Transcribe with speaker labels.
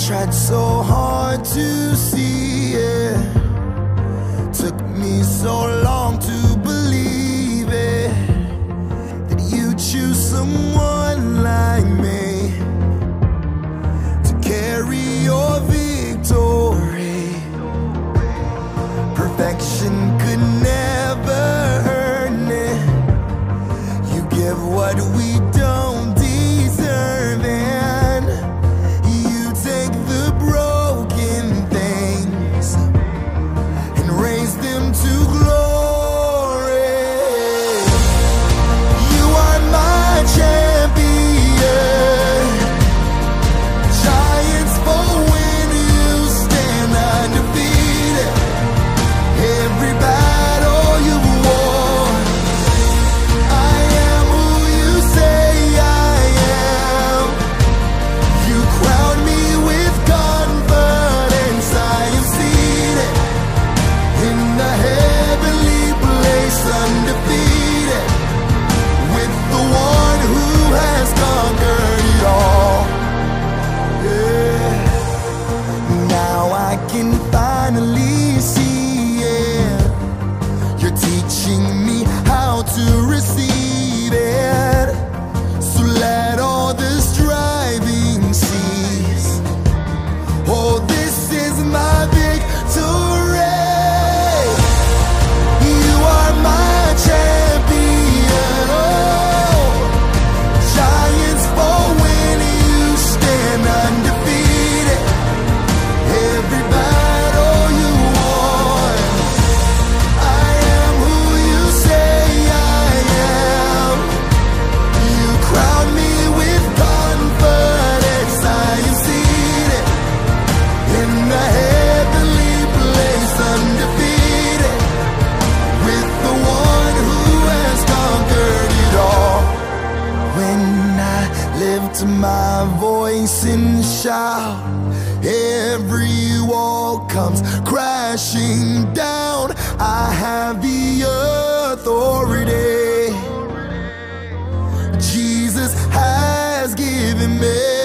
Speaker 1: tried so hard to see it. Took me so long to believe it, that you choose someone like me to carry your victory. Perfection could never earn it. You give what we don't deserve, and you take the broken things and raise them to glory. You are my champion. Giants fall when you stand undefeated. Every battle you won. I am who you say I am. You crown me with confidence. I am seated in the heavenly place, undefeated, with the one who has conquered it all. Yeah. Now I can finally see it. You're teaching me how to receive it. So let all the striving cease. Oh, this is my victory. You are my champion. Oh, giants fall when you stand undefeated. Every battle you won. I am who you say I am. You crown me with confidence. I am seated in the heavenly place, undefeated, with the one who has conquered it all. When I lift my voice and shout, every wall comes crashing down. I have the authority Jesus has given me.